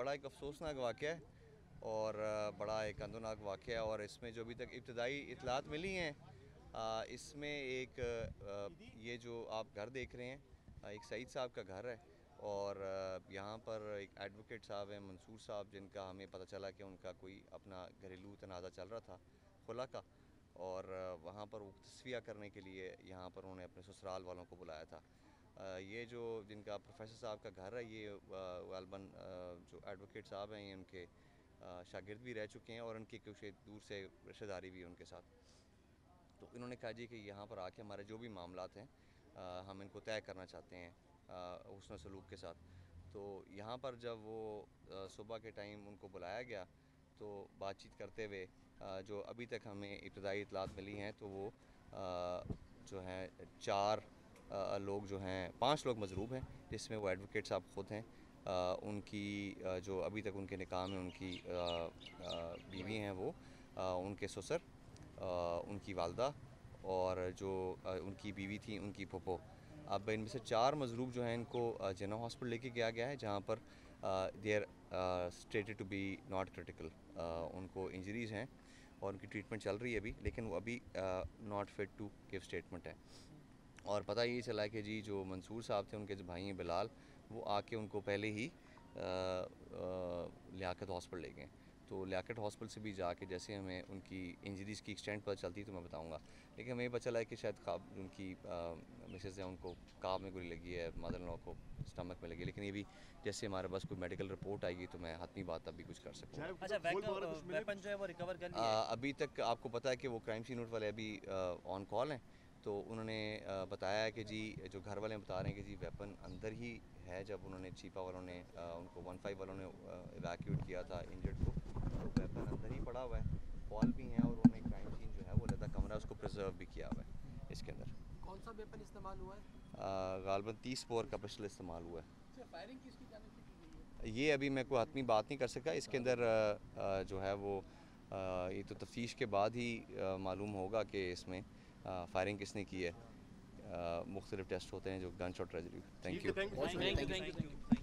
बड़ा एक अफसोसनाक वाक़या है और बड़ा एक अंदोनाक वाक़या है। और इसमें जो अभी तक इब्तदाई इतलात मिली हैं, इसमें एक ये जो आप घर देख रहे हैं, एक सईद साहब का घर है और यहाँ पर एक एडवोकेट साहब हैं मंसूर साहब, जिनका हमें पता चला कि उनका कोई अपना घरेलू तनाज़ा चल रहा था खुला का, और वहाँ पर वो तस्फिया करने के लिए यहाँ पर उन्होंने अपने ससुराल वालों को बुलाया था। ये जो जिनका प्रोफेसर साहब का घर है, ये गालबन जो एडवोकेट साहब हैं, ये उनके शागिर्द भी रह चुके हैं और उनकी कुछ दूर से रिश्तेदारी भी है उनके साथ। तो इन्होंने कहा जी कि यहाँ पर आके हमारे जो भी मामलात हैं हम इनको तय करना चाहते हैं हुस्न सलूक के साथ। तो यहाँ पर जब वो सुबह के टाइम उनको बुलाया गया, तो बातचीत करते हुए जो अभी तक हमें इब्तदाई इतलात मिली हैं, तो वो जो हैं 4 लोग जो हैं 5 लोग मजरूब हैं, जिसमें वो एडवोकेट साहब ख़ुद हैं। उनकी जो अभी तक उनके निकाह में उनकी बीवी हैं, वो उनके ससुर, उनकी वालदा और जो उनकी बीवी थी उनकी फूफो। अब इनमें से 4 मजरूब जो हैं इनको जिन्ना हॉस्पिटल लेके गया गया है, जहाँ पर they are stated to be not critical. उनको इंजरीज़ हैं और उनकी ट्रीटमेंट चल रही है अभी, लेकिन वो अभी not fit to give statement है। और पता ये चला है कि जी जो मंसूर साहब थे, उनके जो भाई हैं बिलाल, वो आके उनको पहले ही लियाकत हॉस्पिटल ले गए। तो लियाकत हॉस्पिटल से भी जाके जैसे हमें उनकी इंजरीज़ की एक्सटेंट पता चलती है तो मैं बताऊंगा। लेकिन हमें ये पता चला है कि शायद उनकी मिसेस है, उनको काब में गोली लगी है, मदर इन लॉ को स्टमक में लगी है। लेकिन ये भी जैसे हमारे पास कोई मेडिकल रिपोर्ट आएगी तो मैं हतमी बात अभी कुछ कर सकूँगा। अच्छा, वेपन जो है वो रिकवर कर लिया है? अभी तक आपको पता है कि वो क्राइम सीन वाले अभी ऑन कॉल हैं, तो उन्होंने बताया है कि जी जो घर वाले बता रहे हैं कि जी वेपन अंदर ही है। जब उन्होंने चीपा वालों ने उनको 15 वालों ने इवैक्यूएट किया था इंजर्ड को, तो वेपन अंदर ही पड़ा हुआ है, कॉल भी हैं और उन्होंने क्राइम सीन जो है वो अलग कमरा उसको प्रिजर्व भी किया हुआ है। इसके अंदर कौन सा वेपन इस्तेमाल हुआ है? गालबन 30 बोर का पिस्टल इस्तेमाल हुआ है। फायरिंग किसकी जानिब से की गई है? ये अभी मैं कोई हतमी बात नहीं कर सका। इसके अंदर जो है वो ये तो तफ्तीश के बाद ही मालूम होगा कि इसमें फायरिंग किसने की है। मुख्तलिफ टेस्ट होते हैं जो gun shot residue. Thank you.